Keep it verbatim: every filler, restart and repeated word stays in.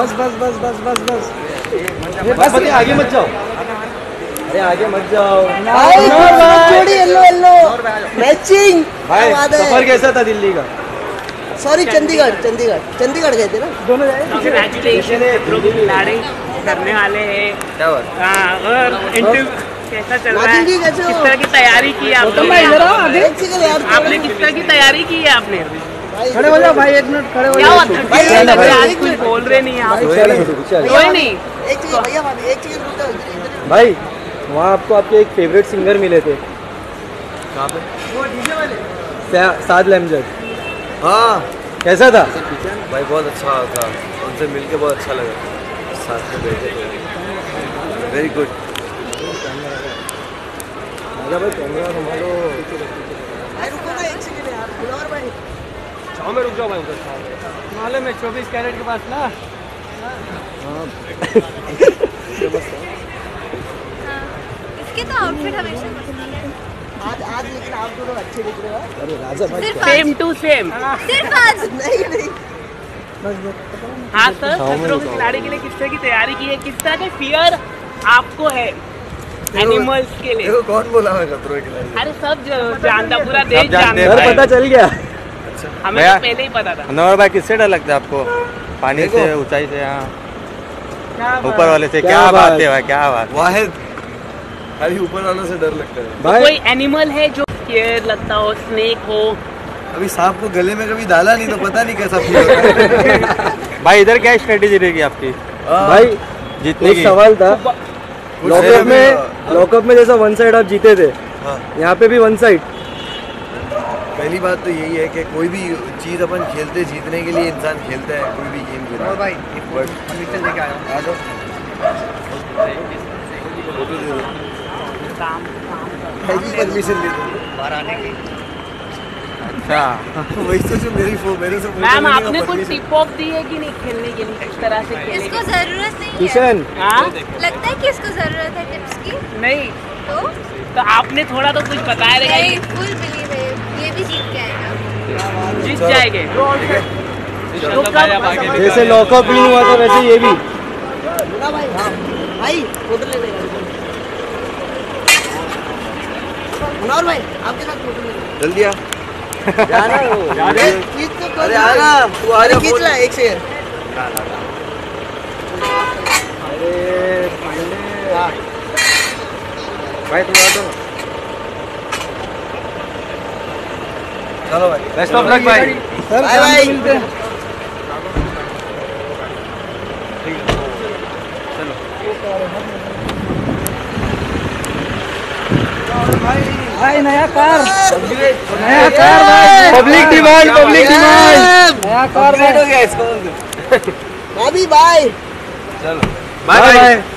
बस बस बस बस बस बस बस आगे मत जाओ, अरे आगे मत जाओ। जोड़ी येलो येलो मैचिंग। भाई सफर कैसा था दिल्ली का? सॉरी चंडीगढ़ चंडीगढ़ चंडीगढ़ गए थे ना दोनों जाए। कांग्रेचुलेशन, खतरों के खिलाड़ी करने वाले हैं। क्या बात? हाँ, और इंटरव्यू कैसा चल रहा है? कैसे किस हो? तरह की तैयारी की है आपने? एक सेकंड यार, आपने किस तरह की तैयारी की है आपने? खड़े हो जाओ भाई, एक मिनट खड़े हो क्या जाओ। हुआ? थर्टी मिनट लग रहे हैं, आज कुछ बोल रहे नहीं आप। चलो, कोई नहीं। एक सेकंड भैया, एक सेकंड रुक जाओ। भाई वहाँ आपको आपके एक फेवरेट सिंगर मिले थे। कहाँ पे? वो डीजे वाले साद लमजद। हाँ कैसा था? भाई बहुत अच्छा था, उनसे मिलके बहुत अच्छा लगा, साथ में बैठे थे, वेरी गुड। भाई कैमरा संभालो। भाई रुको ना एक सेकंड यार, गुलावर भाई छाव में रुक जाओ भाई, उधर छाव में। मालूम है चौबीस कैरेट के पास ना। इसके तो आउटफिट हमेशा पसंद है। आज आज लेकिन आप दोनों अच्छे दिख रहे हो। अरे राजा भाई सिर्फ सेम टू सेम। सिर्फ आज नहीं नहीं हाँ सर, खतरों के खिलाड़ी के लिए किस तरह की तैयारी की है? किस तरह के फियर आपको है एनिमल्स के लिए? देखो कौन बोला मैं खतरों के खिलाड़ी? अरे सब ज- जानता, पूरा देश जानता सर है। पता चल गया। हमें तो पहले ही पता था। नवर भाई किससे डर लगता है आपको? पानी से, ऊंचाई से, यहाँ ऊपर वाले से? क्या बात है भाई, क्या बात? वाहिद खाली ऊपर वालों से डर लगता है। तो कोई एनिमल है जो स्केयर लगता हो? स्नेक हो? अभी सांप को गले में कभी डाला नहीं तो पता नहीं कैसा फील होता है। भाई इधर क्या स्ट्रेटेजी रहेगी आपकी भाई जीतने एक की? सवाल था, कुछ लॉकअप देर में हाँ। लॉकअप में जैसा वन साइड आप जीते थे, हाँ। यहाँ पे भी वन साइड। पहली बात तो यही है कि कोई भी चीज़ अपन खेलते जीतने के लिए इंसान खेलता है, कोई भी गेम खेलता है। भाई फर्नीचर लेके आया आ जाओ, फोटो दे दो, परमिशन ले दो बाहर आने की। अच्छा वही तो जो मेरी फो मेरे से मैम आपने कुछ टिप ऑफ दी है कि नहीं खेलने के लिए? किस तरह से खेलने इसको की? जरूरत नहीं है। किशन हाँ? लगता है कि इसको जरूरत है टिप्स की। नहीं तो तो आपने थोड़ा तो कुछ बताया रहेगा नहीं, कि फुल बिलीव है ये भी जीत के आएगा। जीत जाएंगे। तो कब? जैसे लॉकअप नहीं हुआ था वैसे ये भी। बोला भाई। हाँ भाई फोटो ले लेगा मनोहर भाई, आपके साथ फोटो ले लेगा। जल्दी आ जाना हो खींच तो अरे आना तू आ जा, खींच ला एक सेकंड। अरे भाई तुम आ दो। चलो भाई बेस्ट ऑफ लक भाई। Sir bye bye. मिलते हैं। भाई नया कार, नया कार भाई, पब्लिक डिमांड, पब्लिक डिमांड। नया कार हो गया इसको। भाभी बाय। चलो बाय बाय।